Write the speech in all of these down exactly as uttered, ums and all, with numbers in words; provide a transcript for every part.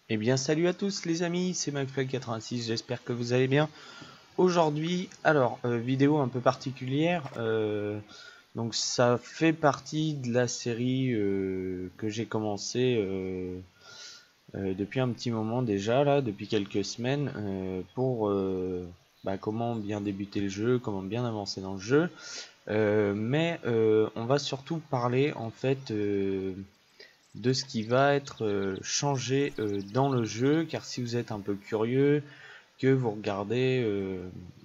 Eh bien salut à tous les amis, c'est McFly quatre-vingt-six, j'espère que vous allez bien. Aujourd'hui, alors, euh, vidéo un peu particulière, euh, donc ça fait partie de la série euh, que j'ai commencé euh, euh, depuis un petit moment déjà, là, depuis quelques semaines, euh, pour euh, bah, comment bien débuter le jeu, comment bien avancer dans le jeu. Euh, mais euh, on va surtout parler en fait euh, de ce qui va être euh, changé euh, dans le jeu, car si vous êtes un peu curieux, que vous regardez euh,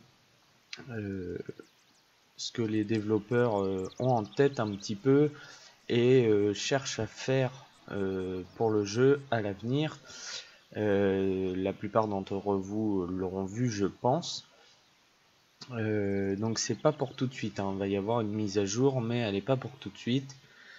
euh, ce que les développeurs euh, ont en tête un petit peu et euh, cherchent à faire euh, pour le jeu à l'avenir. Euh, la plupart d'entre vous l'auront vu, je pense. Euh, donc c'est pas pour tout de suite, hein. Il va y avoir une mise à jour, mais elle n'est pas pour tout de suite.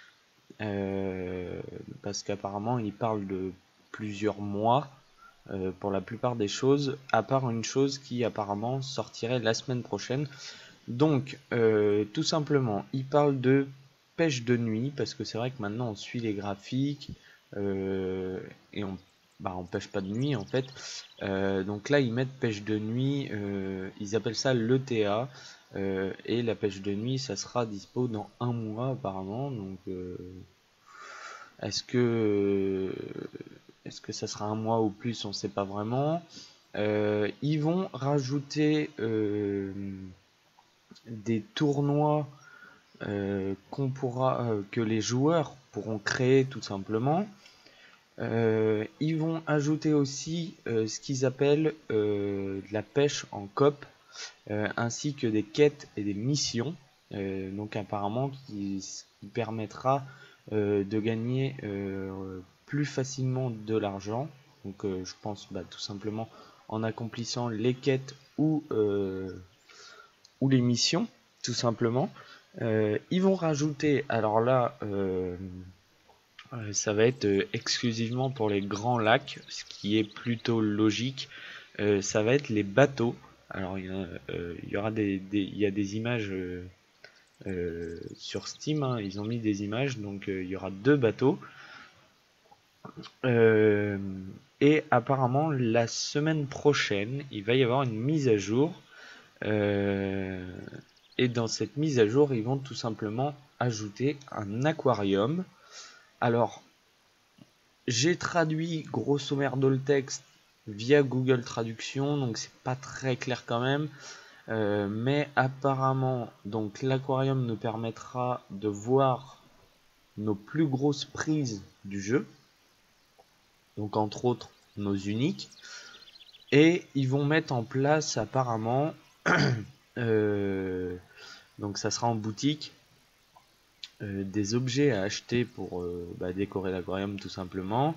Euh, parce qu'apparemment il parle de plusieurs mois euh, pour la plupart des choses, à part une chose qui apparemment sortirait la semaine prochaine. Donc euh, tout simplement il parle de pêche de nuit, parce que c'est vrai que maintenant on suit les graphiques euh, et on bah, on pêche pas de nuit en fait. Euh, donc là ils mettent pêche de nuit, euh, ils appellent ça l'E T A. Euh, et la pêche de nuit ça sera dispo dans un mois apparemment. Donc euh, est-ce que est-ce que ça sera un mois ou plus, on sait pas vraiment. Euh, ils vont rajouter euh, des tournois euh, qu'on pourra euh, que les joueurs pourront créer tout simplement. Euh, ils vont ajouter aussi euh, ce qu'ils appellent euh, de la pêche en coop, euh, ainsi que des quêtes et des missions. Euh, donc apparemment qui, qui permettra euh, de gagner euh, plus facilement de l'argent. Donc euh, je pense bah, tout simplement en accomplissant les quêtes ou, euh, ou les missions, tout simplement. Euh, ils vont rajouter, alors là, euh, euh, ça va être euh, exclusivement pour les grands lacs, ce qui est plutôt logique. Euh, ça va être les bateaux. Alors il y, a, euh, il y aura des, des, il y a des images euh, euh, sur Steam, hein, ils ont mis des images, donc euh, il y aura deux bateaux. Euh, et apparemment la semaine prochaine, il va y avoir une mise à jour. Euh, et dans cette mise à jour, ils vont tout simplement ajouter un aquarium. Alors, j'ai traduit grosso merdo le texte via Google Traduction, donc c'est pas très clair quand même. Euh, mais apparemment, donc l'aquarium nous permettra de voir nos plus grosses prises du jeu, donc entre autres nos uniques, et ils vont mettre en place apparemment, euh, donc ça sera en boutique, euh, des objets à acheter pour euh, bah, décorer l'aquarium tout simplement.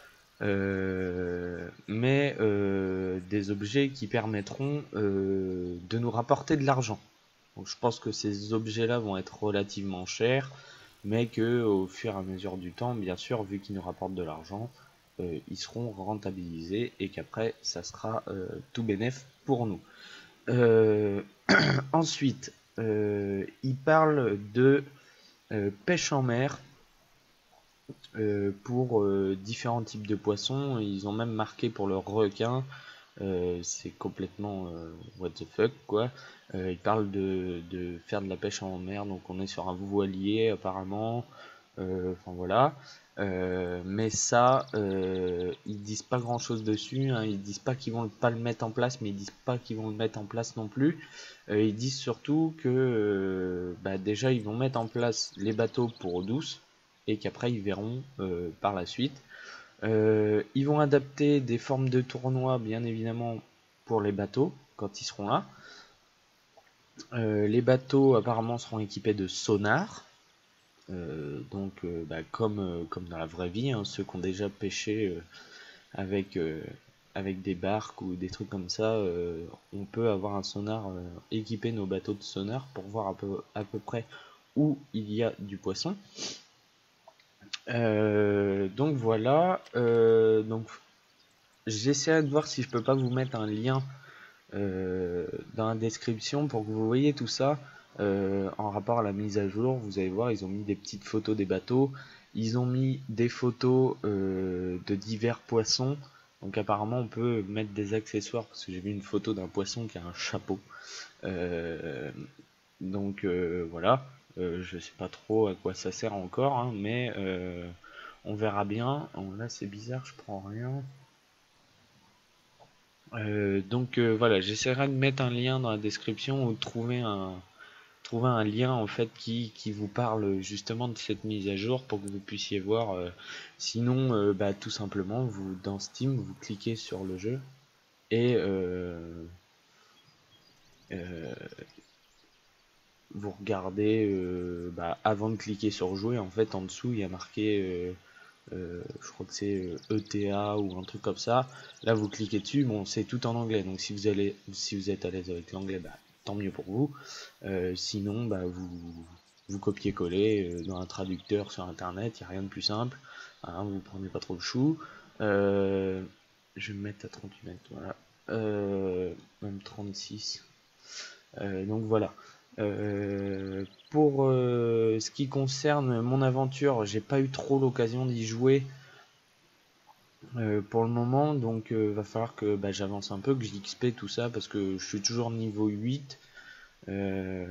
Euh, mais euh, des objets qui permettront euh, de nous rapporter de l'argent. Donc je pense que ces objets-là vont être relativement chers, mais que au fur et à mesure du temps, bien sûr, vu qu'ils nous rapportent de l'argent, euh, ils seront rentabilisés et qu'après, ça sera euh, tout bénef pour nous. Euh, ensuite, euh, il parle de euh, pêche en mer. Euh, pour euh, différents types de poissons. Ils ont même marqué pour le requin. Euh, c'est complètement euh, what the fuck quoi. Euh, ils parlent de, de faire de la pêche en mer, donc on est sur un voilier apparemment. Euh, Enfin voilà. Euh, mais ça, euh, ils disent pas grand chose dessus. Hein. Ils disent pas qu'ils vont pas le mettre en place, mais ils disent pas qu'ils vont le mettre en place non plus. Euh, ils disent surtout que euh, bah, déjà ils vont mettre en place les bateaux pour eau douce et qu'après ils verront euh, par la suite. Euh, ils vont adapter des formes de tournois bien évidemment pour les bateaux quand ils seront là. Euh, les bateaux apparemment seront équipés de sonar. Euh, donc euh, bah, comme, euh, comme dans la vraie vie, hein, ceux qui ont déjà pêché euh, avec, euh, avec des barques ou des trucs comme ça, euh, on peut avoir un sonar, euh, équiper nos bateaux de sonar pour voir à peu, à peu près où il y a du poisson. Euh, donc voilà, euh, donc j'essaierai de voir si je peux pas vous mettre un lien euh, dans la description pour que vous voyez tout ça euh, en rapport à la mise à jour. Vous allez voir, ils ont mis des petites photos des bateaux, ils ont mis des photos euh, de divers poissons. Donc apparemment on peut mettre des accessoires, parce que j'ai vu une photo d'un poisson qui a un chapeau. Euh, donc euh, voilà, euh, je sais pas trop à quoi ça sert encore, hein, mais euh, on verra bien. Oh, là c'est bizarre, je prends rien. Euh, donc euh, voilà, j'essaierai de mettre un lien dans la description ou de trouver un, trouver un lien en fait qui, qui vous parle justement de cette mise à jour pour que vous puissiez voir. Euh, sinon, euh, bah, tout simplement, vous dans Steam, vous cliquez sur le jeu et euh, euh, vous regardez euh, bah, avant de cliquer sur jouer. En fait, en dessous, il y a marqué. Euh, Euh, je crois que c'est E T A ou un truc comme ça. Là, vous cliquez dessus, bon, c'est tout en anglais. Donc, si vous allez, si vous êtes à l'aise avec l'anglais, bah, tant mieux pour vous. Euh, sinon, bah, vous, vous copiez-collez euh, dans un traducteur sur Internet. Il n'y a rien de plus simple. Hein, vous prenez pas trop le chou. Euh, je vais me mettre à trente-huit mètres, voilà. Euh, même trente-six. Euh, donc voilà. Euh, pour euh, ce qui concerne mon aventure, j'ai pas eu trop l'occasion d'y jouer euh, pour le moment, donc euh, va falloir que bah, j'avance un peu, que j'X P tout ça, parce que je suis toujours niveau huit. Euh,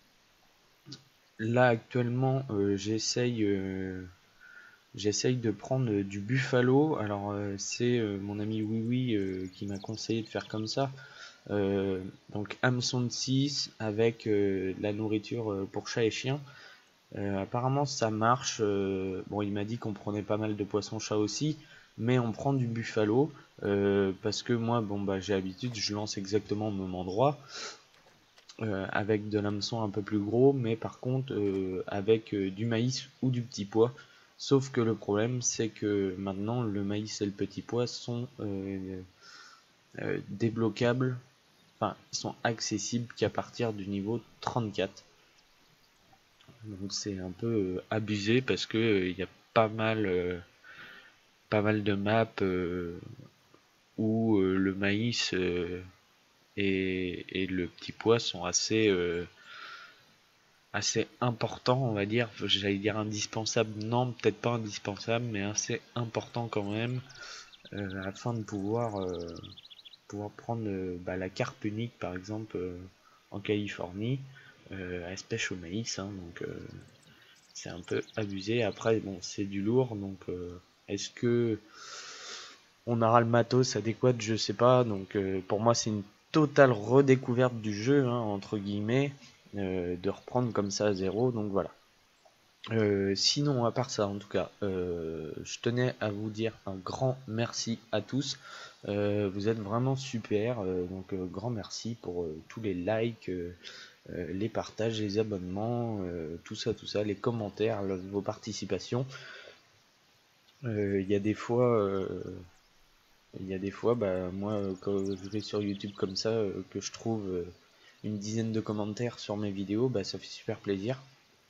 là actuellement, euh, j'essaye euh, j'essaye de prendre euh, du buffalo. Alors euh, c'est euh, mon ami Oui Oui euh, qui m'a conseillé de faire comme ça. Euh, donc hameçon de six avec euh, la nourriture euh, pour chat et chien. Euh, apparemment ça marche. Euh, bon, il m'a dit qu'on prenait pas mal de poissons chat aussi, mais on prend du buffalo euh, parce que moi, bon bah j'ai l'habitude, je lance exactement au même endroit euh, avec de l'hameçon un peu plus gros, mais par contre euh, avec euh, du maïs ou du petit pois. Sauf que le problème, c'est que maintenant le maïs et le petit pois sont euh, euh, débloquables, enfin ils sont accessibles qu'à partir du niveau trente-quatre. Donc c'est un peu euh, abusé parce que euh, il y a pas mal, euh, pas mal de maps euh, où euh, le maïs euh, et, et le petit pois sont assez, euh, assez importants, on va dire. J'allais dire indispensable, non, peut-être pas indispensable, mais assez important quand même, euh, afin de pouvoir, euh, pouvoir prendre euh, bah, la carpe unique, par exemple, euh, en Californie. Euh, elle se pêche au maïs, hein, donc euh, c'est un peu abusé. Après, bon, c'est du lourd, donc euh, est-ce que on aura le matos adéquat? Je sais pas. Donc euh, pour moi, c'est une totale redécouverte du jeu, hein, entre guillemets, euh, de reprendre comme ça à zéro. Donc voilà. Euh, sinon, à part ça, en tout cas, euh, je tenais à vous dire un grand merci à tous. Euh, vous êtes vraiment super. Euh, donc euh, grand merci pour euh, tous les likes. Euh, euh, les partages, les abonnements, euh, tout ça, tout ça, les commentaires, le, vos participations. Il euh, y a des fois, il euh, y a des fois, bah moi, quand je vais sur YouTube comme ça, euh, que je trouve euh, une dizaine de commentaires sur mes vidéos, bah ça fait super plaisir.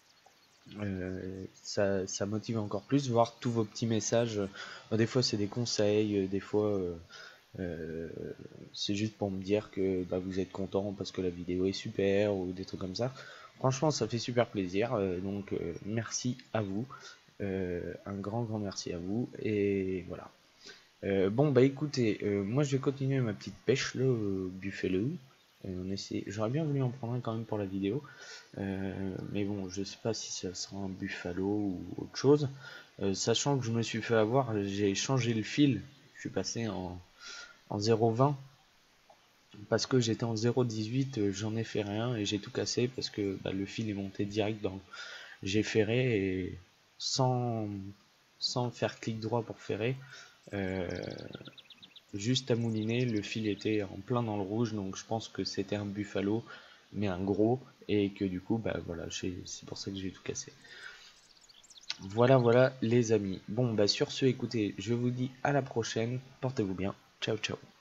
Euh, ça, ça motive encore plus, voir tous vos petits messages. Euh, des fois, c'est des conseils, euh, des fois. Euh, euh, c'est juste pour me dire que bah, vous êtes content parce que la vidéo est super ou des trucs comme ça. Franchement, ça fait super plaisir. Euh, donc, euh, merci à vous. Euh, un grand, grand merci à vous. Et voilà. Euh, bon, bah écoutez, euh, moi je vais continuer ma petite pêche, le euh, buffalo. Euh, on essaie... J'aurais bien voulu en prendre un quand même pour la vidéo. Euh, mais bon, je sais pas si ça sera un buffalo ou autre chose. Euh, sachant que je me suis fait avoir, j'ai changé le fil. Je suis passé en en zéro vingt parce que j'étais en zéro dix-huit, euh, j'en ai fait rien et j'ai tout cassé parce que bah, le fil est monté direct dans j'ai ferré et sans sans faire clic droit pour ferrer, euh, juste à mouliner, le fil était en plein dans le rouge, donc je pense que c'était un buffalo mais un gros, et que du coup bah voilà, c'est pour ça que j'ai tout cassé. Voilà voilà les amis. Bon bah sur ce, écoutez, je vous dis à la prochaine, portez-vous bien, ciao ciao.